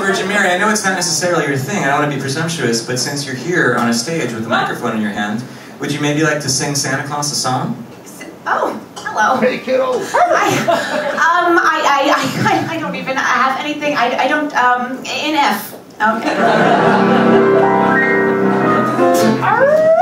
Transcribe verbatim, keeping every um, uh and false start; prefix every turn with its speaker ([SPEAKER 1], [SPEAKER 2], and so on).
[SPEAKER 1] Virgin Mary, I know it's not necessarily your thing, I don't want to be presumptuous, but since you're here on a stage with a microphone in your hand, would you maybe like to sing Santa Claus a song?
[SPEAKER 2] Oh, hello.
[SPEAKER 3] Hey, kiddo.
[SPEAKER 2] I, um, I, I, I, I don't even have anything, I, I don't, um, in F. Okay.